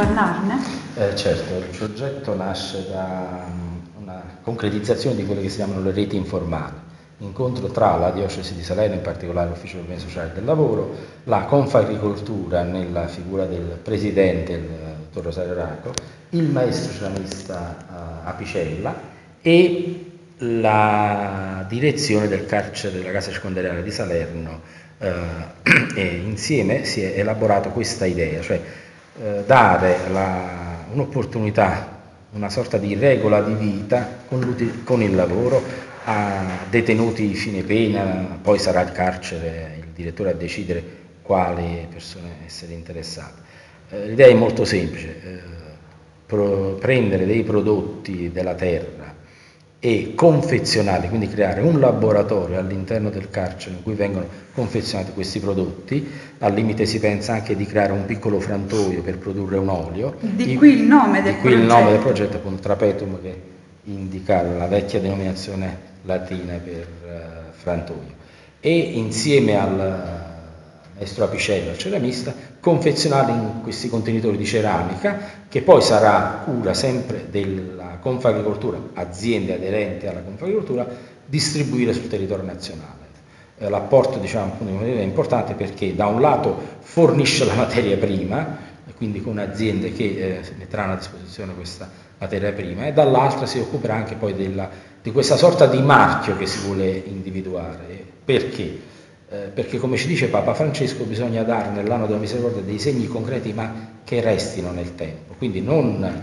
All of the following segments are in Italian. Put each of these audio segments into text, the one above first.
parlarne? Certo, il progetto nasce da una concretizzazione di quelle che si chiamano le reti informali, incontro tra la diocesi di Salerno, in particolare l'Ufficio del Bene Sociale del Lavoro, la Confagricoltura nella figura del presidente, il dottor Rosario Raco, il maestro ceramista Apicella e la direzione del carcere della casa circondariale di Salerno, e insieme si è elaborato questa idea, cioè dare un'opportunità, una sorta di regola di vita con il lavoro a detenuti fine pena. Poi sarà il carcere, il direttore a decidere quali persone essere interessate. L'idea è molto semplice, prendere dei prodotti della terra e confezionarli, quindi creare un laboratorio all'interno del carcere in cui vengono confezionati questi prodotti. Al limite si pensa anche di creare un piccolo frantoio per produrre un olio. Di qui il nome del progetto. Il nome del progetto, con trapetum, che indica la vecchia denominazione latina per frantoio. E insieme al maestro Apicella, il ceramista, confezionarli in questi contenitori di ceramica, che poi sarà cura sempre della Confagricoltura, aziende aderenti alla Confagricoltura, distribuire sul territorio nazionale. L'apporto, diciamo, è importante perché da un lato fornisce la materia prima, quindi con aziende che metteranno a disposizione questa materia prima, e dall'altra si occuperà anche poi di questa sorta di marchio che si vuole individuare. Perché? Perché, come ci dice Papa Francesco, bisogna dare nell'anno della misericordia dei segni concreti ma che restino nel tempo, quindi non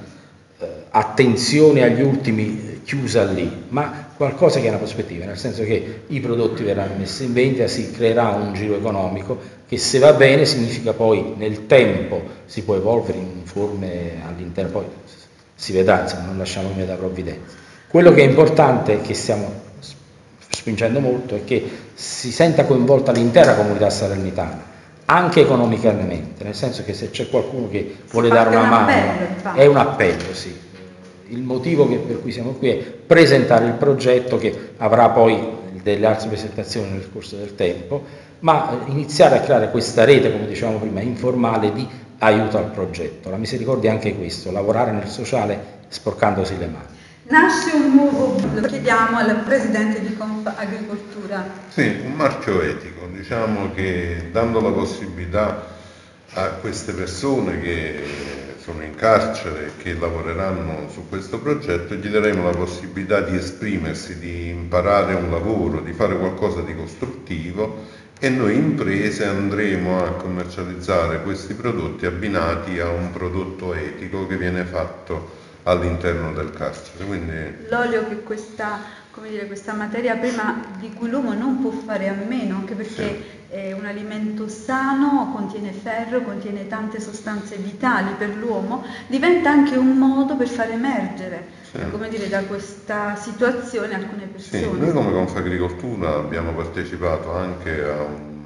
attenzione agli ultimi chiusa lì, ma qualcosa che ha una prospettiva, nel senso che i prodotti verranno messi in vendita, si creerà un giro economico che, se va bene, significa poi nel tempo si può evolvere in forme all'interno, poi si vedrà, insomma, non lasciamo nulla da provvidenza. Quello che è importante, che stiamo spingendo molto, è che si senta coinvolta l'intera comunità salernitana, anche economicamente, nel senso che se c'è qualcuno che vuole dare una mano, è un appello, sì. Il motivo per cui siamo qui è presentare il progetto, che avrà poi delle altre presentazioni nel corso del tempo, ma iniziare a creare questa rete, come dicevamo prima, informale di aiuto al progetto. La misericordia è anche questo, lavorare nel sociale sporcandosi le mani. Nasce un nuovo, lo chiediamo al presidente di Confagricoltura. Sì, un marchio etico, diciamo che dando la possibilità a queste persone che sono in carcere e che lavoreranno su questo progetto, gli daremo la possibilità di esprimersi, di imparare un lavoro, di fare qualcosa di costruttivo, e noi imprese andremo a commercializzare questi prodotti abbinati a un prodotto etico che viene fatto all'interno del carcere. Quindi l'olio, che questa materia prima di cui l'uomo non può fare a meno, anche perché sì, è un alimento sano, contiene ferro, contiene tante sostanze vitali per l'uomo, diventa anche un modo per far emergere, sì, da questa situazione alcune persone. Sì, noi come Confagricoltura abbiamo partecipato anche a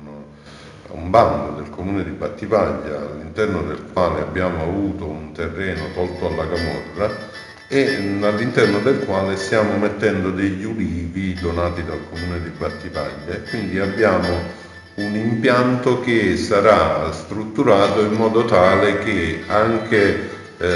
un bando del comune di Battipaglia, all'interno del quale abbiamo avuto un terreno tolto alla camorra e all'interno del quale stiamo mettendo degli ulivi donati dal comune di Battipaglia, e quindi abbiamo un impianto che sarà strutturato in modo tale che anche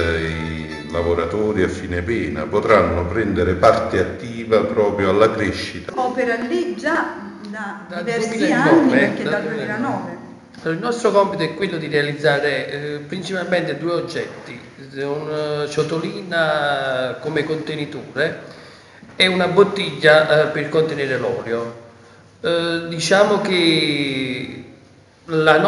i lavoratori a fine pena potranno prendere parte attiva proprio alla crescita. Opera lì già da diversi anni, perché dal 2009. Il nostro compito è quello di realizzare principalmente due oggetti, una ciotolina come contenitore e una bottiglia per contenere l'olio. Diciamo che il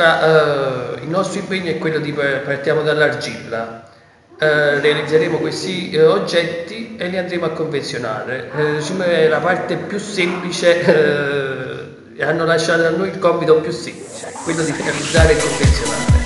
nostro impegno è quello di partiamo dall'argilla. Realizzeremo questi oggetti e li andremo a confezionare. È la parte più semplice, hanno lasciato a noi il compito più semplice, quello di realizzare e confezionare.